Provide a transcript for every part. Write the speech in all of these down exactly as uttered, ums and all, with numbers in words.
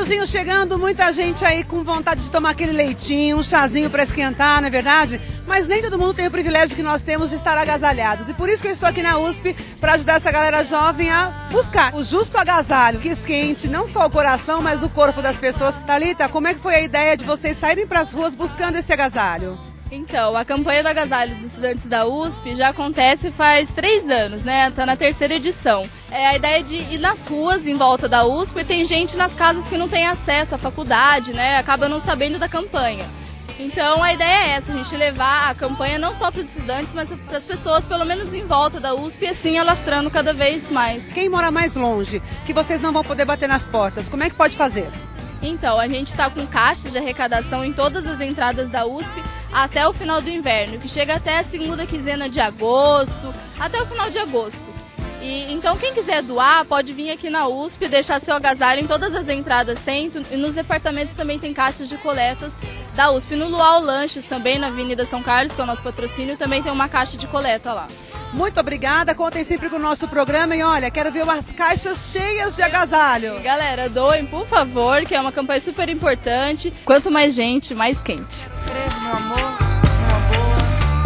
Friozinho chegando, muita gente aí com vontade de tomar aquele leitinho, um chazinho para esquentar, não é verdade? Mas nem todo mundo tem o privilégio que nós temos de estar agasalhados. E por isso que eu estou aqui na U S P para ajudar essa galera jovem a buscar o justo agasalho que esquente não só o coração, mas o corpo das pessoas. Thalita, como é que foi a ideia de vocês saírem para as ruas buscando esse agasalho? Então, a campanha do agasalho dos estudantes da U S P já acontece faz três anos, né? Está na terceira edição. É a ideia de ir nas ruas em volta da U S P, tem gente nas casas que não tem acesso à faculdade, né? Acaba não sabendo da campanha. Então a ideia é essa, a gente levar a campanha não só para os estudantes, mas para as pessoas, pelo menos em volta da U S P, e assim alastrando cada vez mais. Quem mora mais longe, que vocês não vão poder bater nas portas, como é que pode fazer? Então, a gente está com caixas de arrecadação em todas as entradas da U S P até o final do inverno, que chega até a segunda quinzena de agosto, até o final de agosto. E, então, quem quiser doar, pode vir aqui na U S P, deixar seu agasalho, em todas as entradas tem, e nos departamentos também tem caixas de coletas da U S P. No Luau Lanches também, na Avenida São Carlos, que é o nosso patrocínio, também tem uma caixa de coleta lá. Muito obrigada, contem sempre com o nosso programa e olha, quero ver umas caixas cheias de agasalho. E, galera, doem, por favor, que é uma campanha super importante. Quanto mais gente, mais quente. Meu amor, uma boa.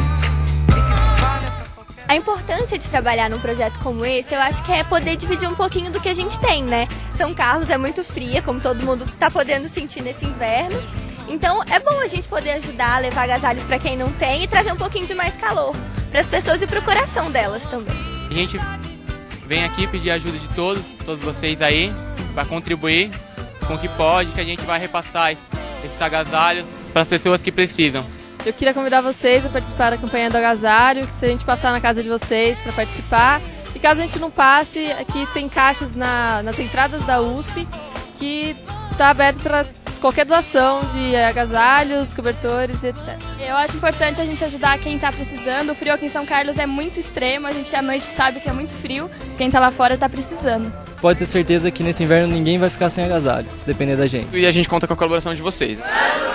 A importância de trabalhar num projeto como esse, eu acho que é poder dividir um pouquinho do que a gente tem, né? São Carlos é muito fria, como todo mundo está podendo sentir nesse inverno. Então é bom a gente poder ajudar a levar agasalhos para quem não tem e trazer um pouquinho de mais calor para as pessoas e para o coração delas também. A gente vem aqui pedir ajuda de todos, todos vocês aí, para contribuir com o que pode, que a gente vai repassar esses agasalhos para as pessoas que precisam. Eu queria convidar vocês a participar da campanha do agasalho, se a gente passar na casa de vocês para participar. E caso a gente não passe, aqui tem caixas na, nas entradas da U S P que está aberto para qualquer doação de agasalhos, cobertores e etcétera. Eu acho importante a gente ajudar quem está precisando. O frio aqui em São Carlos é muito extremo, a gente à noite sabe que é muito frio. Quem está lá fora está precisando. Pode ter certeza que nesse inverno ninguém vai ficar sem agasalho, se depender da gente. E a gente conta com a colaboração de vocês.